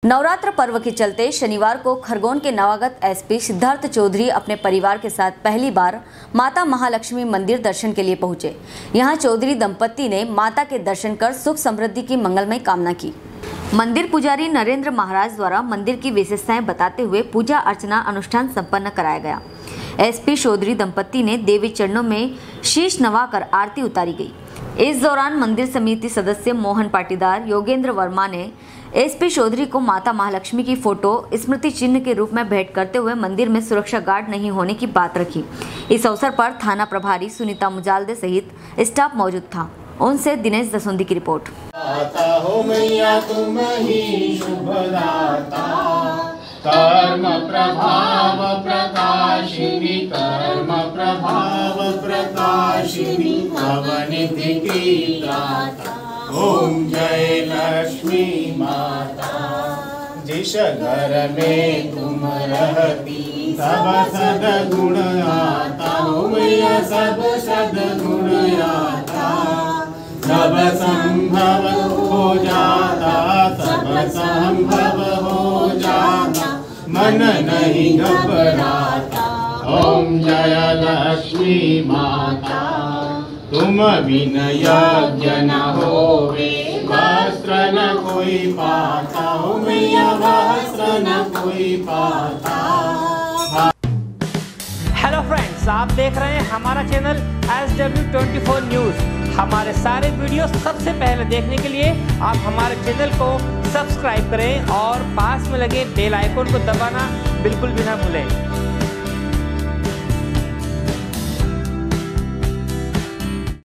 नवरात्र पर्व के चलते शनिवार को खरगोन के नवागत एसपी सिद्धार्थ चौधरी अपने परिवार के साथ पहली बार माता महालक्ष्मी मंदिर दर्शन के लिए पहुंचे। यहां चौधरी दंपत्ति ने माता के दर्शन कर सुख समृद्धि की मंगलमय कामना की। मंदिर पुजारी नरेंद्र महाराज द्वारा मंदिर की विशेषताएं बताते हुए पूजा अर्चना अनुष्ठान संपन्न कराया गया। एसपी चौधरी दंपत्ति ने देवी चरणों में शीश नवाकर आरती उतारी गई। इस दौरान मंदिर समिति सदस्य मोहन पाटीदार, योगेंद्र वर्मा ने एसपी चौधरी को माता महालक्ष्मी की फोटो स्मृति चिन्ह के रूप में भेंट करते हुए मंदिर में सुरक्षा गार्ड नहीं होने की बात रखी। इस अवसर पर थाना प्रभारी सुनीता मुजालदे सहित स्टाफ मौजूद था। उनसे दिनेश दसोंदी की रिपोर्ट। हो मैया तुम ही शुभदाता, कर्म प्रभाव प्रकाशिनी, कर्म प्रभाव प्रकाशिनी, भवनिधि की दाता। ओम जय लक्ष्मी माता। जिस घर में तुम रहती सब सद्गुण आता, हो मैया सब सद्गुण आता। सब संभव हो जाता, सब संभव हो जाता, मन नहीं घबराता। ओम जय लक्ष्मी माता। तुम बिन यज्ञ न होवे, वस्त्र न कोई पाता, हो मैया वस्त्र न कोई पाता। हेलो फ्रेंड्स, आप देख रहे हैं हमारा चैनल SW24 न्यूज़। हमारे सारे वीडियो सबसे पहले देखने के लिए आप हमारे चैनल को सब्सक्राइब करें और पास में लगे बेल आइकन को दबाना बिल्कुल भी ना भूलें।